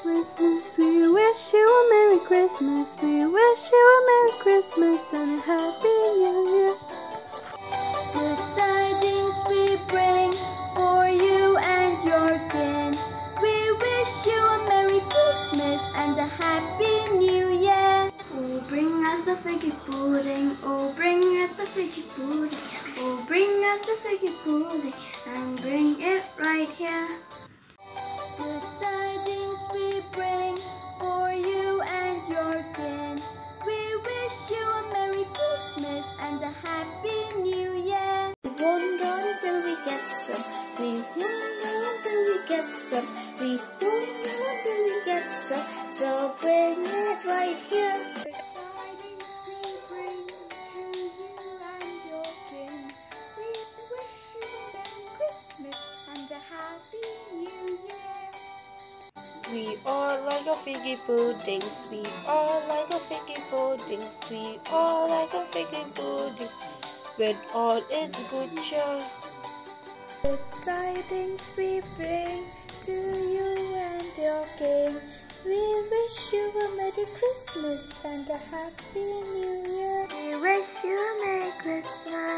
Christmas. We wish you a Merry Christmas. We wish you a Merry Christmas and a Happy New Year. Good tidings we bring for you and your kin. We wish you a Merry Christmas and a Happy New Year. Oh, bring us the figgy pudding. Oh, bring us the figgy pudding. Oh, bring us the figgy pudding and bring it right here. Good tidings we bring for you and your kin. We wish you a Merry Christmas and a Happy New Year. We won't go until we get some. We won't go until we get some. We won't go until we get some. So bring it right here. Good tidings we bring to you and your kin. We wish you a Merry Christmas and a Happy New Year. We all like a figgy puddings. We all like a figgy puddings. We all like a figgy pudding. When all is good cheer. Good tidings we bring to you and your king. We wish you a Merry Christmas and a Happy New Year. We wish you a Merry Christmas